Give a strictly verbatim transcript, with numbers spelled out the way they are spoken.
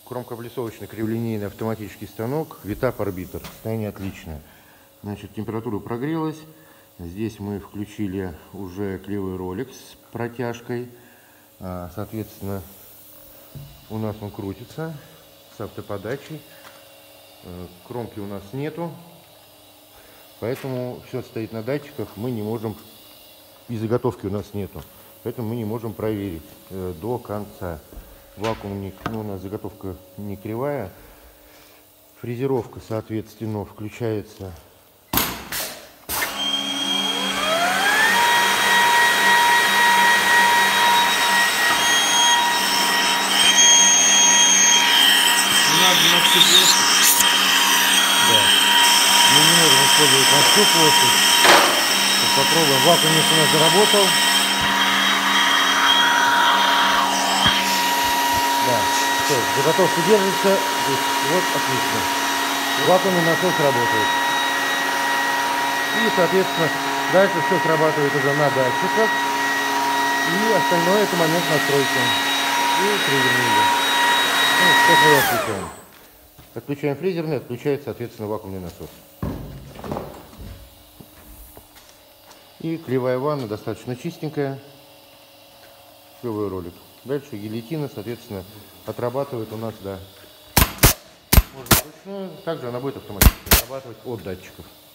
Кромкооблицовочный криволинейный автоматический станок Витап Арбитр. Состояние отличное. Значит, температура прогрелась. Здесь мы включили уже клевый ролик с протяжкой. Соответственно, у нас он крутится с автоподачей. Кромки у нас нету. Поэтому все стоит на датчиках. Мы не можем, и заготовки у нас нету. Поэтому мы не можем проверить до конца. Вакуумник, ну, у нас заготовка не кривая. Фрезеровка, соответственно, включается. Да. Мы не можем использовать на всю площадь. Попробуем. Вакуумник у нас заработал. Да. Все, заготовка держится. Вот, отлично. Вакуумный насос работает. И, соответственно, дальше все срабатывает уже на датчиках. И остальное это момент настройки. И фрезерный. Ну, сейчас мы его отключаем. Отключаем фрезерный, отключается, соответственно, вакуумный насос. И клевая ванна достаточно чистенькая. Клевый ролик. Дальше гильотина, соответственно, отрабатывает у нас, да. Можно вручную. Также она будет автоматически отрабатывать от датчиков.